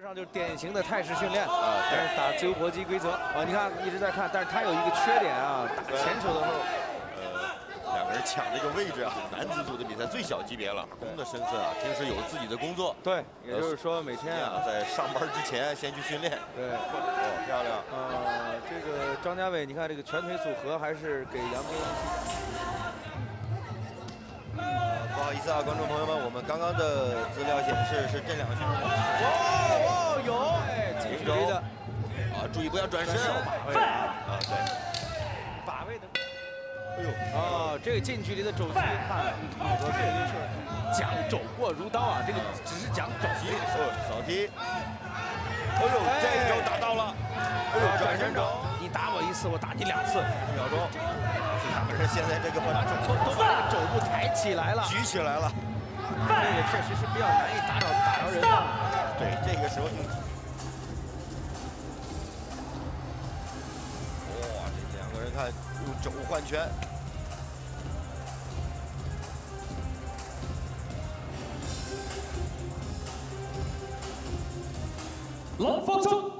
上就是典型的泰式训练啊，但是打自由搏击规则啊，你看一直在看，但是他有一个缺点啊，打前手的时候， 两个人抢这个位置啊，男子组的比赛最小级别了，打工的身份啊，平时有自己的工作， 对，也就是说每天啊， 在上班之前先去训练，对，哦，漂亮， 这个张家伟，你看这个拳腿组合还是给杨斌。 不好意思啊，观众朋友们，我们刚刚的资料显示是这两个选手。 哦，有，哎，近距离的， 啊，注意不要转身。啊，对， 把位的。哎呦，啊，这个近距离的肘击，看，好多是讲肘过如刀啊，这个只是讲肘击， 扫踢。哎呦，这一肘打到了。哎呦，转身肘， 你打我一次，我打你2次，10秒钟。 两个人现在这个把都把这个肘部抬起来了， 举起来了， 这个确实是比较难以打着人的。 对，这个时候就，哇，这两个人看用肘换拳， 蓝方胜。